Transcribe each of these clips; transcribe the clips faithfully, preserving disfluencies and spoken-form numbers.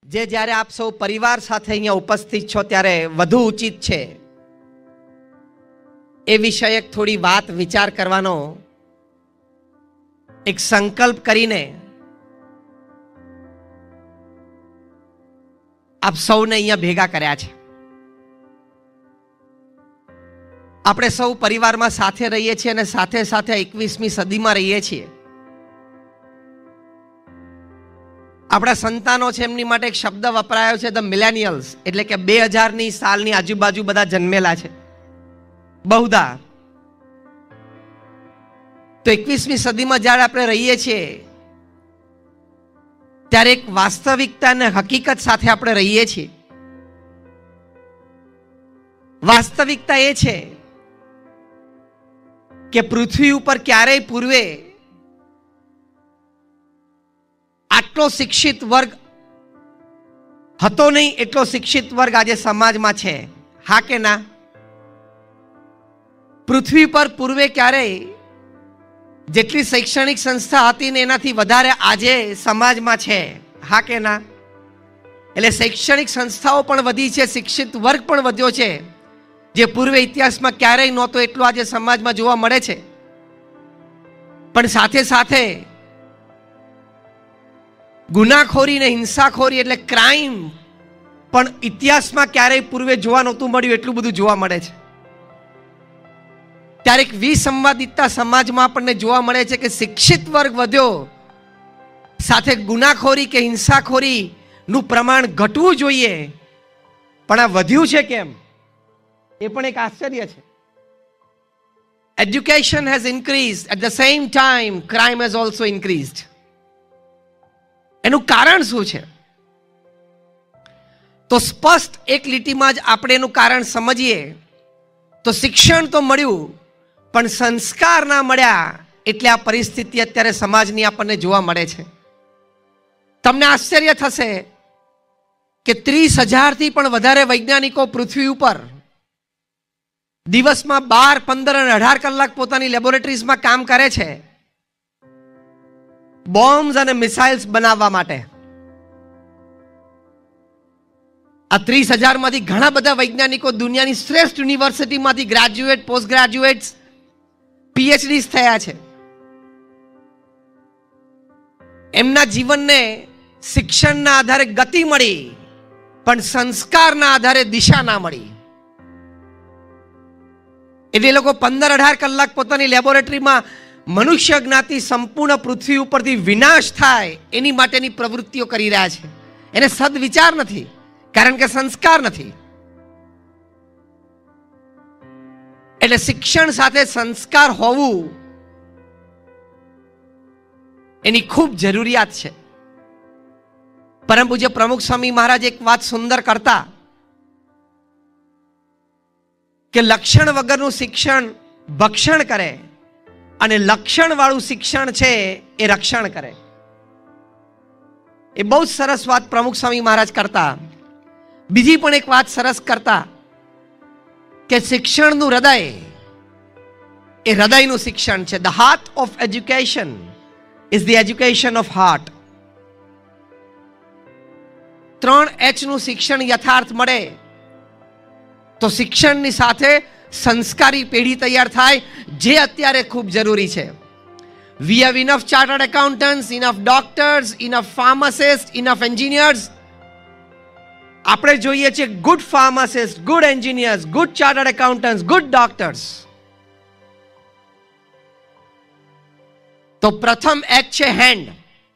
જે જ્યારે આપ સૌ પરિવાર સાથે અહીંયા ઉપસ્થિત છો ત્યારે વધુ ઉચિત છે એ વિષયક થોડી વાત વિચાર કરવાનો એક સંકલ્પ કરીને આપ સૌને અહીંયા ભેગા કર્યા છે. આપણે સૌ પરિવારમાં સાથે રહીએ છીએ અને સાથે સાથે એકવીસમી સદીમાં રહીએ છીએ. આપણા સંતાનો છે એમની માટે એક શબ્દ વપરાયો છે ધ મિલેનિયલ્સ, એટલે કે બે હજારની સાલની આજુબાજુ બધા જન્મેલા છે બહુધા. તો એકવીસમી સદીમાં જ્યારે આપણે રહીએ છીએ ત્યારે એક વાસ્તવિકતા અને હકીકત સાથે આપણે રહીએ છીએ. વાસ્તવિકતા એ છે કે પૃથ્વી ઉપર ક્યારેય પૂર્વે આટલો શિક્ષિત વર્ગ હતો નહીં એટલો શિક્ષિત વર્ગ આજે સમાજમાં છે. હા કે ના? પૃથ્વી પર પૂર્વે ક્યારેય જેટલી શૈક્ષણિક સંસ્થા હતી ને એનાથી વધારે આજે સમાજમાં છે. હા કે ના? એટલે શૈક્ષણિક સંસ્થાઓ પણ વધી છે, શિક્ષિત વર્ગ પણ વધ્યો છે, જે પૂર્વે ઇતિહાસમાં ક્યારેય નહોતો એટલો આજે સમાજમાં જોવા મળે છે. પણ સાથે સાથે ગુનાખોરી ને હિંસાખોરી એટલે ક્રાઇમ પણ ઇતિહાસમાં ક્યારેય પૂર્વે જોવા નહોતું મળ્યું એટલું બધું જોવા મળે છે. ત્યારે એક વિસંવાદિતતા સમાજમાં આપણને જોવા મળે છે કે શિક્ષિત વર્ગ વધ્યો, સાથે ગુનાખોરી કે હિંસાખોરી નું પ્રમાણ ઘટવું જોઈએ, પણ આ વધ્યું છે કેમ એ પણ એક આશ્ચર્ય છે. Education has increased, at the same time crime has also increased. એનું કારણ શું છે? તો સ્પષ્ટ એક લીટીમાં જ આપણે એનું કારણ સમજીએ તો શિક્ષણ તો મળ્યું પણ સંસ્કાર ના મળ્યા, એટલે આ પરિસ્થિતિ અત્યારે સમાજની આપણને જોવા મળે છે. તમને આશ્ચર્ય થશે કે ત્રીસ હજારથી પણ વધારે વૈજ્ઞાનિકો પૃથ્વી ઉપર દિવસમાં બાર પંદર અને અઢાર કલાક પોતાની લેબોરેટરીઝમાં કામ કરે છે બોમ્બ્સ અને મિસાઇલ્સ બનાવવા માટે. આ ત્રીસ હજાર માંથી ઘણા બધા વૈજ્ઞાનિકો દુનિયાની શ્રેષ્ઠ યુનિવર્સિટીમાંથી ગ્રેજ્યુએટ, પોસ્ટ ગ્રેજ્યુએટ્સ, પીએચડી થયા છે. એમના જીવનને શિક્ષણના આધારે ગતિ મળી પણ સંસ્કારના આધારે દિશા ના મળી. એટલે એ લોકો પંદર અઢાર કલાક પોતાની લેબોરેટરીમાં મનુષ્ય જ્ઞાતિ સંપૂર્ણ પૃથ્વી ઉપરથી વિનાશ થાય એની માટેની પ્રવૃત્તિઓ કરી રહ્યા છે. એને સદવિચાર નથી, કારણ કે સંસ્કાર નથી. એટલે શિક્ષણ સાથે સંસ્કાર હોવું એની ખૂબ જરૂરિયાત છે. પરમ પૂજ્ય પ્રમુખ સ્વામી મહારાજ એક વાત સુંદર કરતા કે લક્ષણ વગરનું શિક્ષણ ભક્ષણ કરે અને લક્ષણ વાળું શિક્ષણ છે એ રક્ષણ કરે. એ બહુ સરસ વાત પ્રમુખ સ્વામી મહારાજ કરતા. બીજી પણ એક વાત સરસ કરતા કે શિક્ષણનું હૃદય એ હૃદયનું શિક્ષણ છે. The heart of education is the education of heart. ત્રણ એચ નું શિક્ષણ યથાર્થ મળે તો શિક્ષણની સાથે સંસ્કારી પેઢી તૈયાર થાય, જે અત્યારે ખૂબ જરૂરી છે. We have enough chartered accountants, enough doctors, enough pharmacist, enough engineers. આપણે જોઈએ છે good pharmacist, good engineers, good chartered accountants, good doctors. તો પ્રથમ એક છે હેન્ડ.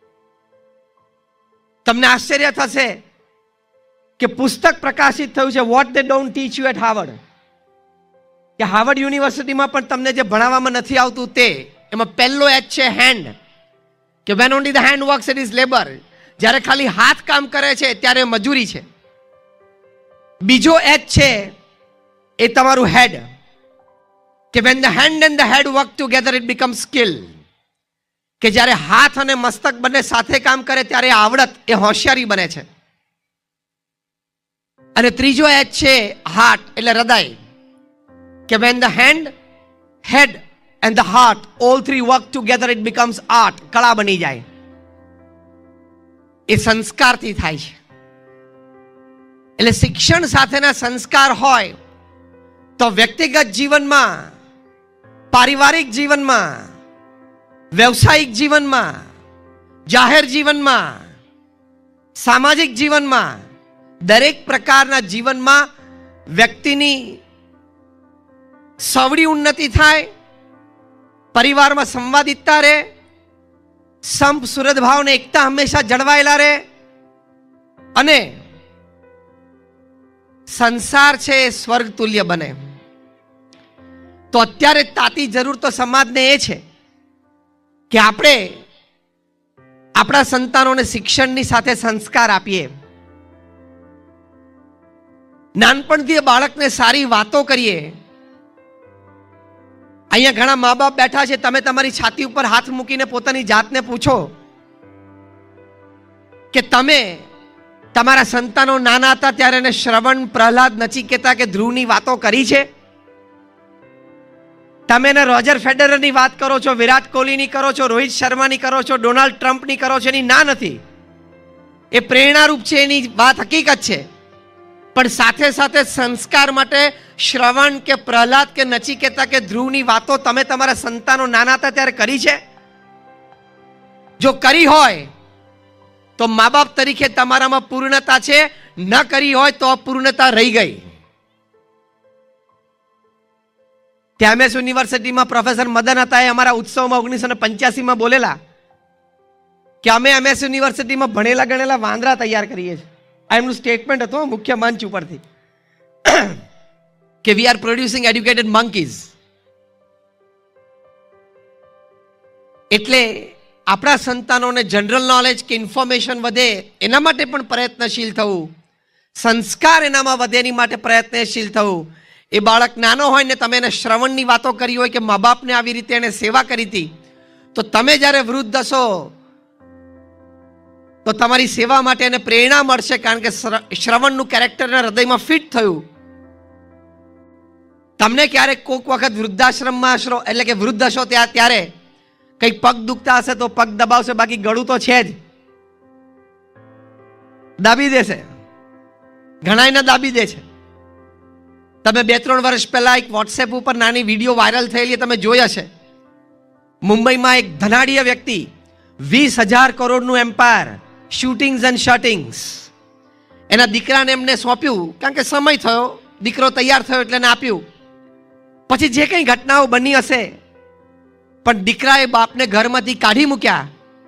તમને આશ્ચર્ય થશે કે પુસ્તક પ્રકાશિત થયું છે what they don't teach you at Harvard, કે હાર્વર્ડ યુનિવર્સિટીમાં પણ તમને જે ભણાવવામાં નથી આવતું તે. એમાં પહેલો એચ છે હેન્ડ, કે when only the hand works it is labour. જ્યારે ખાલી હાથ કામ કરે છે ત્યારે મજૂરી છે. બીજો એચ છે એ તમારું હેડ, કે when the hand and the head work together it become skill. કે જ્યારે હાથ અને મસ્તક બંને સાથે કામ કરે ત્યારે આવડત એ હોશિયારી બને છે. અને ત્રીજો એચ છે હાર્ટ એટલે હૃદય, કે when the hand, head and the heart all three work together it becomes art. કળા બની જાય. એ સંસ્કારથી થાય છે. એટલે શિક્ષણ સાથેના સંસ્કાર હોય તો વ્યક્તિગત જીવનમાં, પારિવારિક જીવનમાં, વ્યવસાયિક જીવનમાં, જાહેર જીવનમાં, સામાજિક જીવનમાં, દરેક પ્રકારના જીવનમાં વ્યક્તિની સવડી ઉન્નતિ થાય, પરિવારમાં સંવાદિતતા રહે, સંપ સુરત ભાવ ને એકતા હંમેશા જળવાયેલા રહે અને સંસાર છે એ સ્વર્ગ તુલ્ય બને. તો અત્યારે તાતી જરૂર તો સમાજને એ છે કે આપણે આપણા સંતાનોને શિક્ષણની સાથે સંસ્કાર આપીએ. નાનપણથી બાળકને સારી વાતો કરીએ. અહીંયા ઘણા મા બાપ બેઠા છે, તમે તમારી છાતી ઉપર હાથ મૂકીને પોતાની જાતને પૂછો કે તમે તમારા સંતાનો નાના હતા ત્યારે એને શ્રવણ, પ્રહલાદ, નચિકેતા કે ધ્રુવની વાતો કરી છે? તમે એને રોજર ફેડરરની વાત કરો છો, વિરાટ કોહલીની કરો છો, રોહિત શર્માની કરો છો, ડોનાલ્ડ ટ્રમ્પની કરો છો, એની ના નથી. એ પ્રેરણારૂપ છે, એની વાત હકીકત છે. પણ સાથે સાથે સંસ્કાર માટે શ્રવણ કે પ્રહલાદ કે નચિકેતા કે ધ્રુવની વાતો તમે તમારા સંતાનો નાના હતા ત્યારે કરી છે? જો કરી હોય તો મા બાપ તરીકે તમારામાં પૂર્ણતા છે, ન કરી હોય તો અપૂર્ણતા રહી ગઈ. ત્યાં એમએસ યુનિવર્સિટીમાં પ્રોફેસર મદન હતા, એ અમારા ઉત્સવમાં ઓગણીસો ને પંચ્યાસીમાં બોલેલા કે અમે એમએસ યુનિવર્સિટીમાં ભણેલા ગણેલા વાંદરા તૈયાર કરીએ છીએ. આ એમનું સ્ટેટમેન્ટ હતું મુખ્ય મંચ ઉપરથી કે we are producing educated monkeys. એટલે આપણા સંતાનોને જનરલ નોલેજ કે ઇન્ફોર્મેશન વધે એના માટે પણ પ્રયત્નશીલ થવું, સંસ્કાર એનામાં વધે એની માટે પ્રયત્નશીલ થવું. એ બાળક નાનો હોય ને તમે એને શ્રવણની વાતો કરી હોય કે મા બાપને આવી રીતે એને સેવા કરી હતી, તો તમે જ્યારે વૃદ્ધ હશો તો તમારી સેવા માટે એને પ્રેરણા મળશે, કારણ કે શ્રવણનું કેરેક્ટર હૃદયમાં ફિટ થયું. તમને ક્યારેક કોઈક વખત વૃદ્ધાશ્રમમાં હશો એટલે કે વૃદ્ધ હશો ત્યાં ત્યારે કંઈક પગ દુખતા હશે તો પગ દબાવશે, બાકી ગળું તો છે જ, દાબી દેશે. ઘણા એને દાબી દે છે. તમે બે ત્રણ વર્ષ પહેલા એક વોટ્સએપ ઉપર નાની વિડીયો વાયરલ થયેલી તમે જોઈ હશે. મુંબઈમાં એક ધનાઢ્ય વ્યક્તિ વીસ હજાર કરોડનું એમ્પાયર, શૂટિંગ્સ એન્ડ શટિંગ્સ, એના દીકરાને એમને સોંપ્યું, કારણ કે સમય થયો, દીકરો તૈયાર થયો એટલે એને આપ્યું. પછી જે કંઈ ઘટનાઓ બની હશે, પણ દીકરાએ બાપને ઘરમાંથી કાઢી મૂક્યા.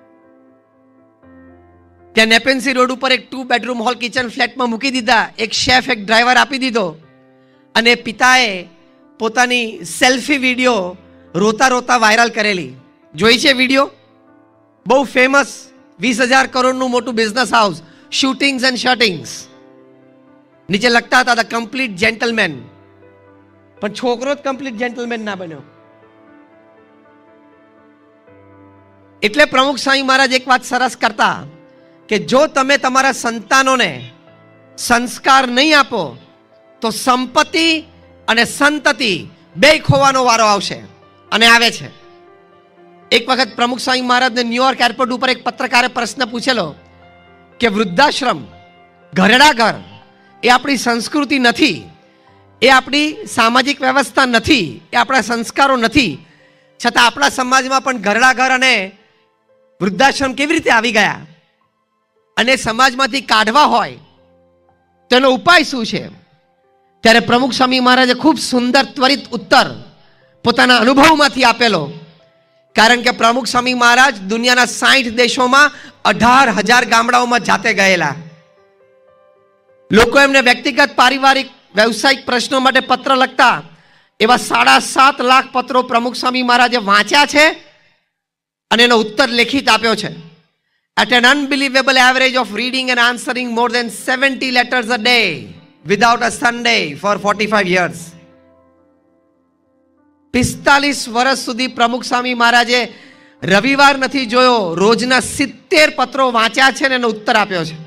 ત્યાં નેપેન્સી રોડ ઉપર એક ટુ બેડરૂમ હોલ કિચન ફ્લેટમાં મૂકી દીધા. એક શેફ, એક ડ્રાઈવર આપી દીધો. અને પિતાએ પોતાની સેલ્ફી વિડીયો રોતા રોતા વાયરલ કરેલી. જોઈ છે વિડીયો? બહુ ફેમસ, વીસ હજાર કરોડનું મોટું business house, shootings and shuttings. નીચે લખતા હતા ધ કમ્પ્લીટ જેન્ટલમેન. પણ છોકરો જ કમ્પ્લીટ જેન્ટલમેન ના બન્યો. એટલે પ્રમુખ સ્વામી મહારાજ એક વાત સરસ કરતા કે જો તમે તમારા સંતાનોને સંસ્કાર નહીં આપો તો સંપત્તિ અને સંતતિ બે ખોવાનો વારો આવશે, અને આવે છે. એક વખત પ્રમુખ સ્વામી મહારાજને ન્યુયોર્ક એરપોર્ટ ઉપર એક પત્રકારે પ્રશ્ન પૂછેલો કે વૃદ્ધાશ્રમ, ઘરડા ઘર એ આપણી સંસ્કૃતિ નથી, એ આપણી સામાજિક વ્યવસ્થા નથી, એ આપણા સંસ્કારો નથી, છતાં આપણા સમાજમાં પણ ઘરડા ઘર અને વૃદ્ધાશ્રમ કેવી રીતે આવી ગયા, અને સમાજમાંથી કાઢવા હોય તો એનો ઉપાય શું છે? ત્યારે પ્રમુખ સ્વામી મહારાજે ખૂબ સુંદર ત્વરિત ઉત્તર પોતાના અનુભવમાંથી આપેલો. કારણ કે પ્રમુખ સ્વામી મહારાજ દુનિયાના સાઠ દેશોમાં અઢાર હજાર ગામડાઓમાં જાતે ગયેલા. લોકો એમને વ્યક્તિગત, પારિવારિક, વ્યવસાયિક પ્રશ્નો માટે પત્ર લખતા. એવા સાડા સાત લાખ પત્રો પ્રમુખ સ્વામી મહારાજે વાંચ્યા છે અને એનો ઉત્તર લેખિત આપ્યો છે. At an unbelievable average of reading and answering more than seventy letters a day without a Sunday for forty-five years. પિસ્તાલીસ વર્ષ સુધી પ્રમુખ સ્વામી મહારાજે રવિવાર નથી જોયો, રોજના સિત્તેર પત્રો વાંચ્યા છે અને એનો ઉત્તર આપ્યો છે.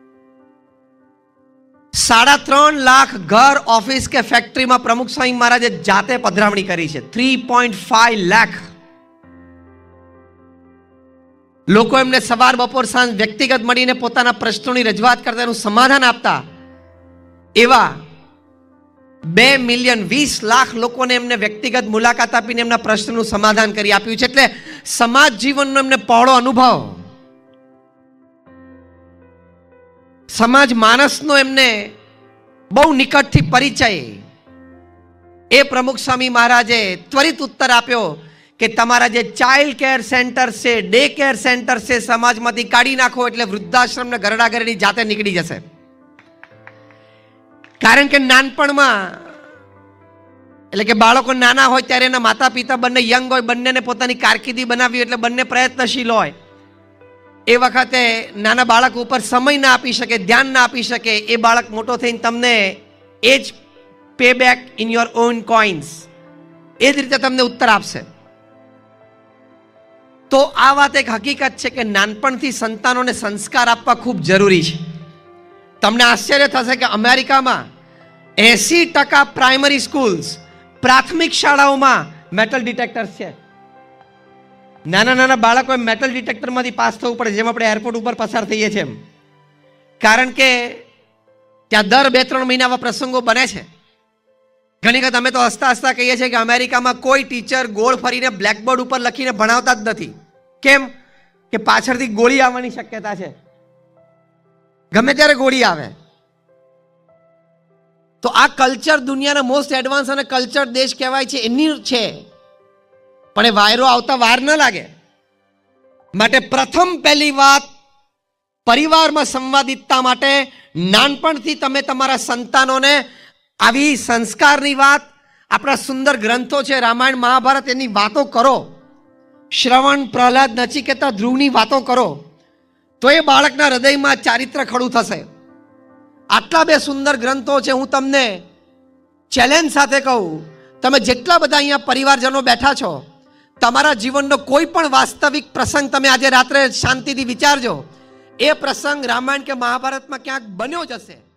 સાડા ત્રણ લાખ ઘર, ઓફિસ કે ફેક્ટરીમાં પ્રમુખ સ્વામી મહારાજે જાતે પધરામણી કરી છે. થ્રી પોઈન્ટ ફાઈવ લાખ લોકો એમને સવાર, બપોર, સાંજ વ્યક્તિગત મળીને પોતાના પ્રશ્નોની રજૂઆત કરતા, એનું સમાધાન આપતા. એવા બે મિલિયન વીસ લાખ લોકોને એમને વ્યક્તિગત મુલાકાત આપીને એમના પ્રશ્નનું સમાધાન કરી આપ્યું છે. એટલે સમાજ જીવનનો એમને પહોળો અનુભવ, સમાજ માણસનો એમને બહુ નિકટથી પરિચય. એ પ્રમુખ સ્વામી મહારાજે ત્વરિત ઉત્તર આપ્યો કે તમારા જે ચાઇલ્ડ કેર સેન્ટર છે, ડે કેર સેન્ટર છે, સમાજમાંથી કાઢી નાખો એટલે વૃદ્ધાશ્રમ ને ગરડાગરડી જાતે નીકળી જશે. કારણ કે નાનપણમાં, એટલે કે બાળકો નાના હોય ત્યારે એના માતા પિતા બંને યંગ હોય, બંનેને પોતાની કારકિર્દી બનાવી હોય, એટલે બંને પ્રયત્નશીલ હોય. એ વખતે નાના બાળક ઉપર સમય ના આપી શકે, ધ્યાન ના આપી શકે. એ બાળક મોટો થઈને તમને એ જ pay back in your own coins, એ જ રીતે તમને ઉત્તર આપશે. તો આ વાત એક હકીકત છે કે નાનપણથી સંતાનોને સંસ્કાર આપવા ખૂબ જરૂરી છે. તમને આશ્ચર્ય થશે કે અમેરિકામાં એસી ટકા પ્રાઇમરી સ્કૂલ્સ, પ્રાથમિક શાળાઓમાં મેટલ ડિટેક્ટર્સ છે. નાના નાના બાળકોએ મેટલ ડિટેક્ટરમાંથી પાસ થવું પડે, જેમ આપણે એરપોર્ટ ઉપર પસાર થઈએ છીએ એમ. કારણ કે ત્યાં દર બે ત્રણ મહિના આવા પ્રસંગો બને છે. ઘણી વખત અમે તો હસતા હસતા કહીએ છીએ કે અમેરિકામાં કોઈ ટીચર ગોળ ફરીને બ્લેકબોર્ડ ઉપર લખીને ભણાવતા જ નથી. કેમ? કે પાછળથી ગોળી આવવાની શક્યતા છે, ગમે ત્યારે ગોળી આવે. તો આ કલ્ચર દુનિયાના મોસ્ટ એડવાન્સ અને કલ્ચર દેશ કહેવાય છે એની છે. પણ એ વાયરો આવતા વાર ન લાગે. માટે પ્રથમ પહેલી વાત, પરિવારમાં સંવાદિતતા માટે નાનપણથી તમે તમારા સંતાનોને આવી સંસ્કારની વાત, આપણા સુંદર ગ્રંથો છે રામાયણ મહાભારત, એની વાતો કરો. શ્રવણ, પ્રહલાદ, નચિકેતા, ધ્રુવની વાતો કરો તો એ બાળકના હૃદયમાં ચારિત્ર ખડું થશે. આટલા બે સુંદર ગ્રંથો છે. હું તમને ચેલેન્જ સાથે કહું, તમે જેટલા બધા અહીંયા પરિવારજનો બેઠા છો, તમારા જીવનનો કોઈ પણ વાસ્તવિક પ્રસંગ તમે આજે રાત્રે શાંતિથી વિચારજો. એ પ્રસંગ રામાયણ કે મહાભારતમાં ક્યાંક બન્યો જ હશે.